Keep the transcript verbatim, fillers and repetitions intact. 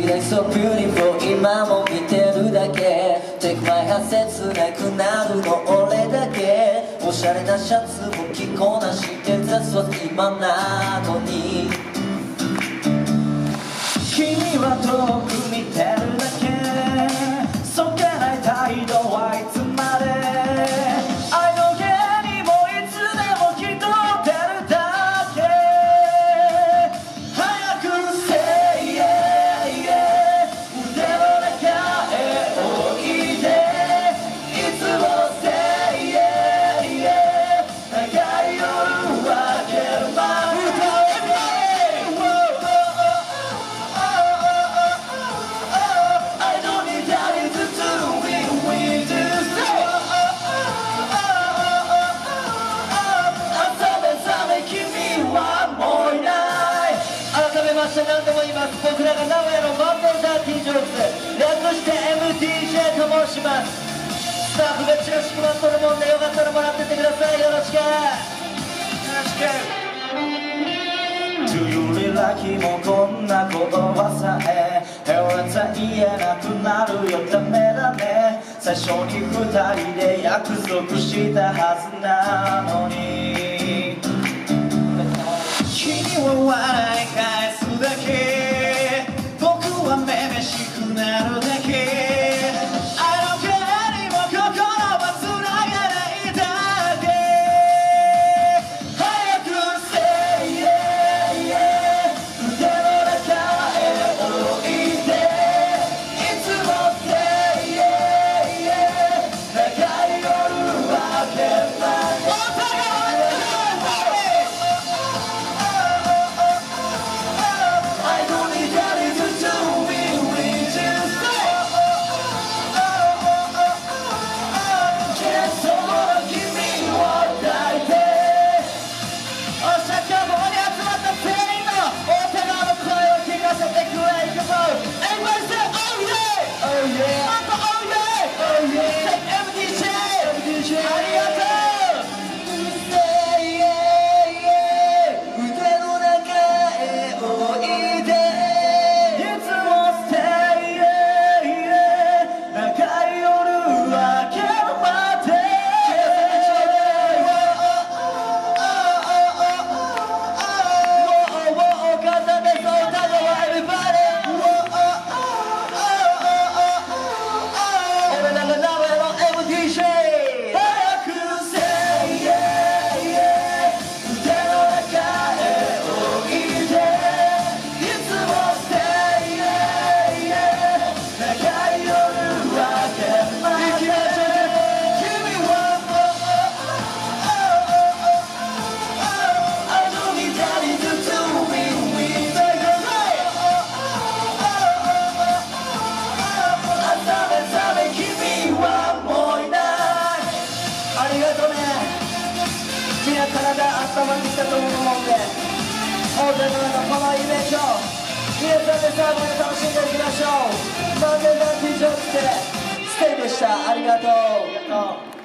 Like so beautiful 今も見てるだけ Take my hand 切なくなるの俺だけおしゃれなシャツも着こなして That's what 今なのに君は遠く見てるだけそっけない態度はいつまで愛の芸にもいつでも気取ってるだけ早く Say yeah yeah 腕の中へおいでいつも Say yeah yeah 長い夜は明けるまで何度も言います僕らが名古屋のマンボウダーティージョーズ略して エムディージェー と申しますスタッフがチラシ配っとるもんでよかったらもらってってくださいよろしくよろしく To you really もこんな言葉さえ平さ言えなくなるよダメだね最初に二人で約束したはずなのに君は笑い返すだけ僕はめめしくなるだけ愛の彼にも心はつながないだけ早く Say yeah yeah 腕の中へおいでいつも Say yeah yeah 長い夜は明けるまで体温まってきたと思うんで大勢の中このイベント皆さんで最後まで楽しんでいきましょうマンデーダーティージョーズでステイでしたありがとう